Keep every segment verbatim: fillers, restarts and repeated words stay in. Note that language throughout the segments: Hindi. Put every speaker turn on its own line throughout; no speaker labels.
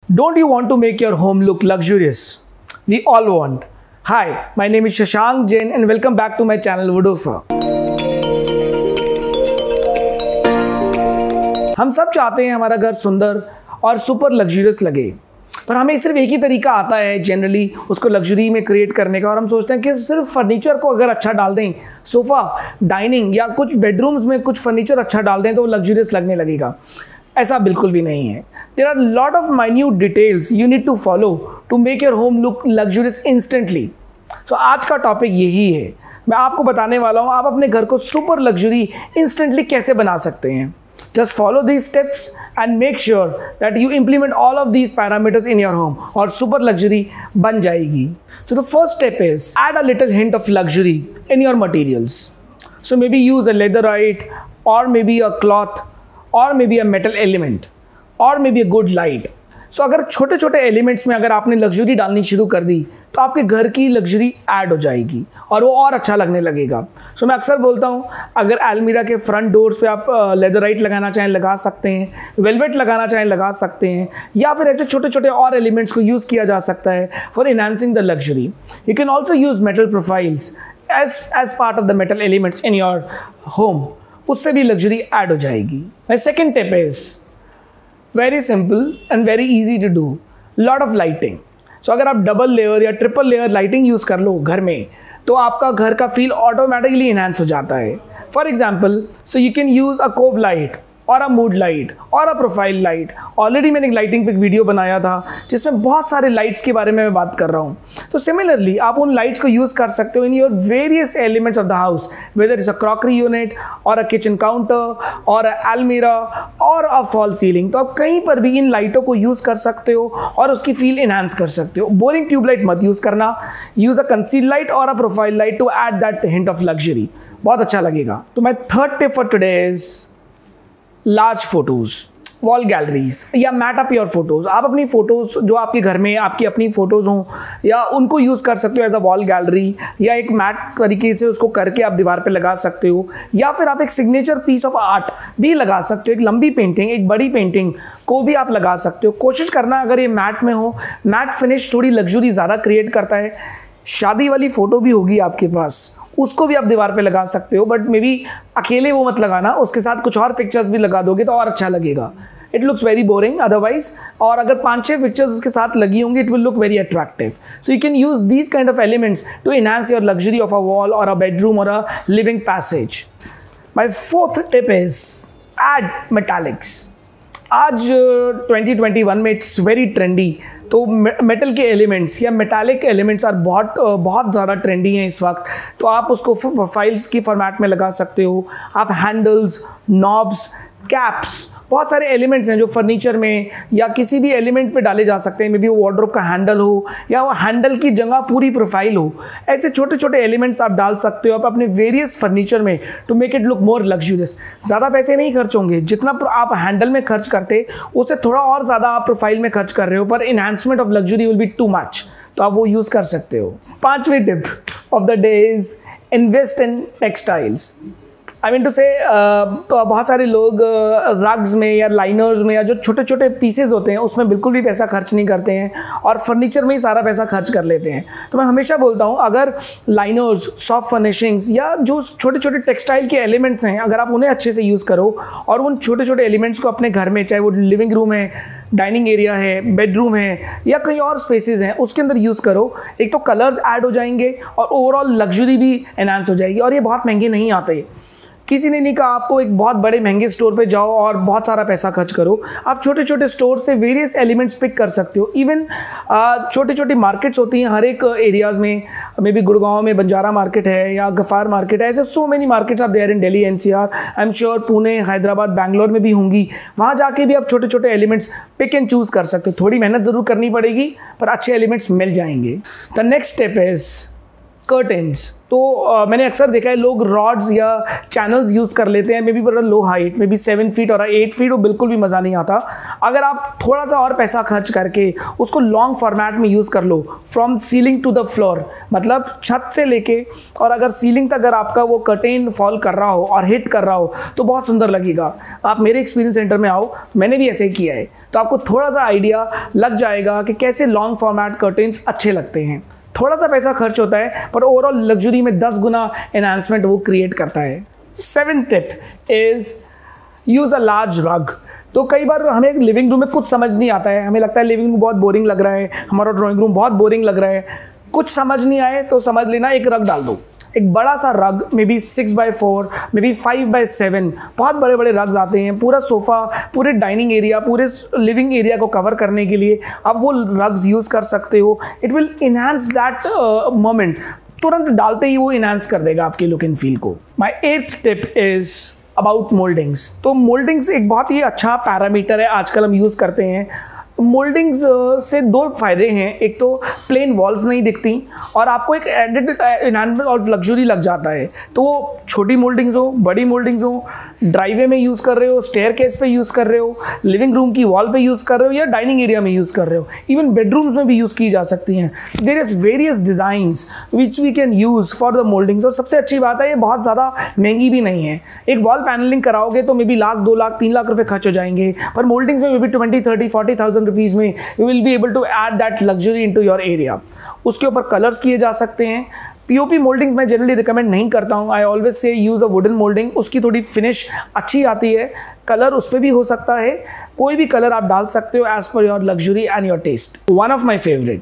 Don't you want to make your home look luxurious? We all want. Hi, my name is Shashank Jain and welcome back to my channel Woodofer. हम सब चाहते हैं हमारा घर सुंदर और सुपर लग्जूरियस लगे, पर हमें सिर्फ एक ही तरीका आता है जनरली उसको लग्जरी में क्रिएट करने का, और हम सोचते हैं कि सिर्फ फर्नीचर को अगर अच्छा डाल दें, सोफ़ा, डाइनिंग या कुछ बेडरूम्स में कुछ फर्नीचर अच्छा डाल दें तो वो लग्जूरियस लगने लगेगा। ऐसा बिल्कुल भी नहीं है। There are lot of minute details you need to follow to make your home look luxurious instantly. So आज का टॉपिक यही है। मैं आपको बताने वाला हूँ आप अपने घर को सुपर लग्जरी इंस्टेंटली कैसे बना सकते हैं। Just follow these steps and make sure that you implement all of these parameters in your home और super luxury बन जाएगी। So the first step is add a little hint of luxury in your materials. So maybe use a leatherite or maybe a cloth or maybe a metal element or maybe a good light. So so, अगर छोटे छोटे एलिमेंट्स में अगर आपने लग्जरी डालनी शुरू कर दी तो आपके घर की लग्जरी ऐड हो जाएगी और वो और अच्छा लगने लगेगा। सो so, मैं अक्सर बोलता हूँ अगर अलमीरा के फ्रंट डोर्स पे आप लेदराइट लगाना चाहें लगा सकते हैं, वेलवेट लगाना चाहें लगा सकते हैं, या फिर ऐसे छोटे छोटे और एलिमेंट्स को यूज़ किया जा सकता है for enhancing the luxury. You can also use metal profiles as as part of the metal elements in your home, उससे भी लग्जरी ऐड हो जाएगी। My second tip is very simple and very easy to do, lot of lighting. So अगर आप डबल लेयर या ट्रिपल लेयर लाइटिंग यूज़ कर लो घर में तो आपका घर का फील ऑटोमेटिकली इन्हांस हो जाता है। For example, so you can use a cove light और अ मूड लाइट और अ प्रोफाइल लाइट। ऑलरेडी मैंने एक लाइटिंग पे एक वीडियो बनाया था जिसमें बहुत सारे लाइट्स के बारे में मैं बात कर रहा हूँ। तो सिमिलरली आप उन लाइट्स को यूज़ कर सकते हो in your various elements of the house, whether is a crockery unit और अ किचन काउंटर और अ अलमीरा और अ फॉल सीलिंग। तो आप कहीं पर भी इन लाइटों को यूज़ कर सकते हो और उसकी फील इन्हांस कर सकते हो। बोरिंग ट्यूबलाइट मत यूज़ करना, यूज़ अ कंसील लाइट और a profile light to add that hint of luxury, बहुत अच्छा लगेगा। तो my third tip for today is large photos, wall galleries या मैट अप योर फोटोज़। आप अपनी फ़ोटोज़ जो आपके घर में आपकी अपनी फ़ोटोज़ हों या उनको यूज़ कर सकते हो एज अ वॉल गैलरी, या एक मैट तरीके से उसको करके आप दीवार पे लगा सकते हो, या फिर आप एक सिग्नेचर पीस ऑफ आर्ट भी लगा सकते हो। एक लंबी पेंटिंग, एक बड़ी पेंटिंग को भी आप लगा सकते हो। कोशिश करना अगर ये मैट में हो, मैट फिनिश थोड़ी लग्जरी ज़्यादा क्रिएट करता है। शादी वाली फ़ोटो भी होगी आपके पास, उसको भी आप दीवार पे लगा सकते हो, बट मे बी अकेले वो मत लगाना, उसके साथ कुछ और पिक्चर्स भी लगा दोगे तो और अच्छा लगेगा। It looks very boring otherwise, और अगर पांच छह पिक्चर्स उसके साथ लगी होंगी it will look very attractive. So you can use these kind of elements to enhance your luxury of a wall और अ बेडरूम और a living passage. My fourth tip is add metallics. आज ट्वेंटी ट्वेंटी वन में इट्स वेरी ट्रेंडी, तो मेटल के एलिमेंट्स या मेटालिक एलिमेंट्स आर बहुत बहुत ज़्यादा ट्रेंडी हैं इस वक्त। तो आप उसको प्रोफाइल्स की फॉर्मेट में लगा सकते हो। आप हैंडल्स, नॉब्स, कैप्स, बहुत सारे एलिमेंट्स हैं जो फर्नीचर में या किसी भी एलिमेंट पे डाले जा सकते हैं। मे बी वो वार्डरोब का हैंडल हो या वो हैंडल की जगह पूरी प्रोफाइल हो, ऐसे छोटे छोटे एलिमेंट्स आप डाल सकते हो आप अपने वेरियस फर्नीचर में to make it look more luxurious. ज़्यादा पैसे नहीं खर्च होंगे, जितना आप हैंडल में खर्च करते उससे थोड़ा और ज़्यादा आप प्रोफाइल में खर्च कर रहे हो, पर enhancement of luxury will be too much, तो आप वो यूज़ कर सकते हो। पांचवी tip of the day is invest in textiles. I mean to say बहुत सारे लोग रग्स uh, में या लाइनर्स में या जो छोटे छोटे पीसेज होते हैं उसमें बिल्कुल भी पैसा खर्च नहीं करते हैं और फर्नीचर में ही सारा पैसा खर्च कर लेते हैं। तो मैं हमेशा बोलता हूँ अगर लाइनर्स, सॉफ्ट फर्निशिंग्स या जो छोटे छोटे टेक्सटाइल के एलिमेंट्स हैं अगर आप उन्हें अच्छे से यूज़ करो और उन छोटे छोटे एलिमेंट्स को अपने घर में, चाहे वो लिविंग रूम है, डाइनिंग एरिया है, बेडरूम है या कहीं और स्पेसेस हैं, उसके अंदर यूज़ करो, एक तो कलर्स ऐड हो जाएंगे और ओवरऑल लग्जरी भी एनहांस हो जाएगी। और ये बहुत महंगे नहीं आते। किसी ने नहीं कहा आपको एक बहुत बड़े महंगे स्टोर पे जाओ और बहुत सारा पैसा खर्च करो। आप छोटे छोटे स्टोर से वेरियस एलिमेंट्स पिक कर सकते हो। इवन छोटी छोटी मार्केट्स होती हैं हर एक एरियाज़ में, मे बी गुड़गांव में बंजारा मार्केट है या गफ़ार मार्केट है, ऐसे so many markets are there in Delhi, NCR, I am sure Pune, Hyderabad, Bangalore में भी होंगी। वहाँ जाके भी आप छोटे छोटे एलिमेंट्स पिक एंड चूज़ कर सकते हो। थोड़ी मेहनत ज़रूर करनी पड़ेगी पर अच्छे एलिमेंट्स मिल जाएंगे। The next step is curtains. तो uh, मैंने अक्सर देखा है लोग रॉड्स या चैनल्स यूज़ कर लेते हैं, मे बी बड़ा low height, maybe seven feet और एट फीट, वो बिल्कुल भी मज़ा नहीं आता। अगर आप थोड़ा सा और पैसा खर्च करके उसको लॉन्ग फॉर्मेट में यूज़ कर लो, from ceiling to the floor, मतलब छत से लेके और अगर सीलिंग तक अगर आपका वो कर्टेन फॉल कर रहा हो और हिट कर रहा हो तो बहुत सुंदर लगेगा। आप मेरे एक्सपीरियंस सेंटर में आओ, मैंने भी ऐसे ही किया है, तो आपको थोड़ा सा आइडिया लग जाएगा कि कैसे लॉन्ग फॉर्मेट कर्टेन्स अच्छे लगते हैं। थोड़ा सा पैसा खर्च होता है पर ओवरऑल लग्जरी में दस गुना एनहांसमेंट वो क्रिएट करता है। Seventh tip is use a large rug. तो कई बार हमें लिविंग रूम में कुछ समझ नहीं आता है, हमें लगता है लिविंग रूम बहुत बोरिंग लग रहा है, हमारा ड्राइंग रूम बहुत बोरिंग लग रहा है। कुछ समझ नहीं आए तो समझ लेना एक रग डाल दो, एक बड़ा सा rug, maybe six by four, maybe five by seven, बहुत बड़े बड़े रग्स आते हैं पूरा सोफ़ा, पूरे डाइनिंग एरिया, पूरे लिविंग एरिया को कवर करने के लिए आप वो रग्स यूज़ कर सकते हो। It will enhance that moment, तुरंत डालते ही वो इन्हांस कर देगा आपके लुक एंड फील को। My eighth tip is about mouldings. तो मोल्डिंग्स एक बहुत ही अच्छा पैरामीटर है, आजकल हम यूज़ करते हैं। मोल्डिंग्स से दो फायदे हैं, एक तो प्लेन वॉल्स नहीं दिखती और आपको एक एडेड एनहांसमेंट और लग्जरी लग जाता है। तो वो छोटी मोल्डिंग्स हो, बड़ी मोल्डिंग्स हो, ड्राइवे में यूज़ कर रहे हो, स्टेयरकेस पे यूज़ कर रहे हो, लिविंग रूम की वॉल पे यूज़ कर रहे हो या डाइनिंग एरिया में यूज़ कर रहे हो, इवन बेडरूम्स में भी यूज़ की जा सकती हैं। There is various designs which we can use for the mouldings. और सबसे अच्छी बात है ये बहुत ज़्यादा महंगी भी नहीं है। एक वॉल पैनलिंग कराओगे तो मे बी लाख, दो लाख, तीन लाख रुपये खर्च हो जाएंगे, पर मोल्डिंग्स में maybe twenty thirty forty thousand rupees में you will be able to add that luxury into your area. उसके ऊपर कलर्स किए जा सकते हैं। पीओपी मोल्डिंग्स मैं जनरली रिकमेंड नहीं करता हूँ, I always say use a wooden moulding, उसकी थोड़ी फिनिश अच्छी आती है। कलर उस पर भी हो सकता है, कोई भी कलर आप डाल सकते हो as per your luxury and your taste. One of my favourite,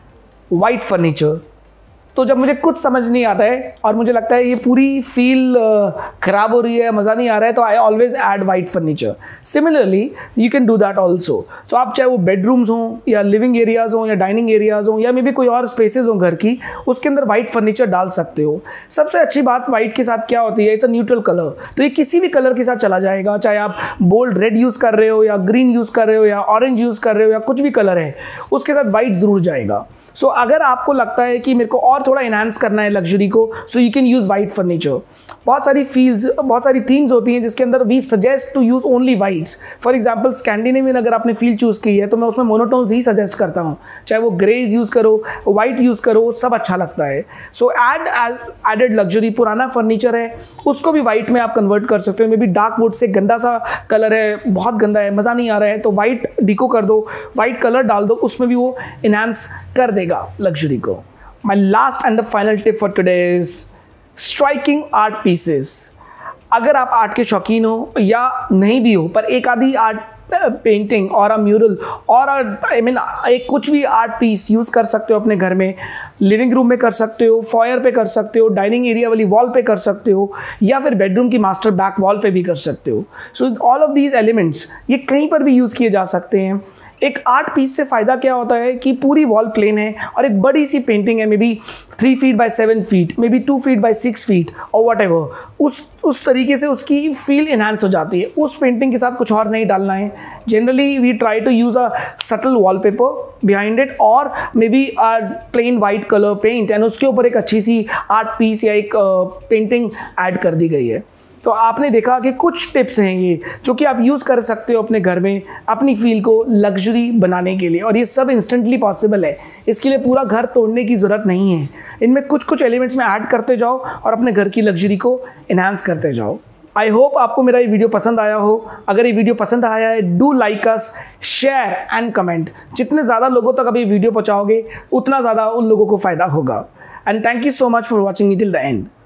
white furniture. तो जब मुझे कुछ समझ नहीं आता है और मुझे लगता है ये पूरी फील ख़राब हो रही है, मज़ा नहीं आ रहा है, तो I always add white furniture. Similarly you can do that also. तो आप चाहे वो बेडरूम्स हों या लिविंग एरियाज़ हों या डाइनिंग एरियाज़ हों या मे बी कोई और स्पेसेस हों घर की, उसके अंदर वाइट फर्नीचर डाल सकते हो। सबसे अच्छी बात वाइट के साथ क्या होती है, इट्स अ न्यूट्रल कलर, तो ये किसी भी कलर के साथ चला जाएगा। चाहे आप बोल्ड रेड यूज़ कर रहे हो या ग्रीन यूज़ कर रहे हो या ऑरेंज यूज़ कर रहे हो या कुछ भी कलर है, उसके साथ वाइट ज़रूर जाएगा। सो so, अगर आपको लगता है कि मेरे को और थोड़ा इन्हांस करना है लग्जरी को, so you can use white furniture. बहुत सारी फील्स, बहुत सारी थीम्स होती हैं जिसके अंदर we suggest to use only whites. For example Scandinavian अगर आपने फील चूज़ की है तो मैं उसमें मोनोटोन्स ही सजेस्ट करता हूँ, चाहे वो ग्रेज यूज़ करो, वाइट यूज़ करो, सब अच्छा लगता है। So add added luxury. पुराना फर्नीचर है उसको भी वाइट में आप कन्वर्ट कर सकते हो। May be dark would say गंदा सा कलर है, बहुत गंदा है, मज़ा नहीं आ रहा है, तो वाइट डिको कर दो, वाइट कलर डाल दो, उसमें भी वो इन्हांस कर देगा लग्जरी को। My last and the final tip for today is striking art pieces. अगर आप आर्ट के शौकीन हो या नहीं भी हो, पर एक आधी आर्ट पेंटिंग और अ म्यूरल और आई मीन एक कुछ भी आर्ट पीस यूज़ कर सकते हो अपने घर में। लिविंग रूम में कर सकते हो, फॉयर पे कर सकते हो, डाइनिंग एरिया वाली वॉल पे कर सकते हो या फिर बेडरूम की मास्टर बैक वॉल पे भी कर सकते हो। So all of these elements ये कहीं पर भी यूज़ किए जा सकते हैं। एक आर्ट पीस से फ़ायदा क्या होता है कि पूरी वॉल प्लेन है और एक बड़ी सी पेंटिंग है, maybe three feet by seven feet, maybe two feet by six feet और वट एवर, उस उस तरीके से उसकी फील इन्हांस हो जाती है। उस पेंटिंग के साथ कुछ और नहीं डालना है। Generally we try to use a subtle wallpaper behind it और maybe a plain white colour paint and उसके ऊपर एक अच्छी सी आर्ट पीस या एक पेंटिंग ऐड कर दी गई है। तो आपने देखा कि कुछ टिप्स हैं ये जो कि आप यूज़ कर सकते हो अपने घर में अपनी फील को लग्जरी बनाने के लिए, और ये सब इंस्टेंटली पॉसिबल है। इसके लिए पूरा घर तोड़ने की ज़रूरत नहीं है। इनमें कुछ कुछ एलिमेंट्स में ऐड करते जाओ और अपने घर की लग्जरी को इन्हांस करते जाओ। आई होप आपको मेरा ये वीडियो पसंद आया हो। अगर ये वीडियो पसंद आया है, do like us, share and comment. जितने ज़्यादा लोगों तक अभी वीडियो पहुँचाओगे उतना ज़्यादा उन लोगों को फ़ायदा होगा। And thank you so much for watching me till the and.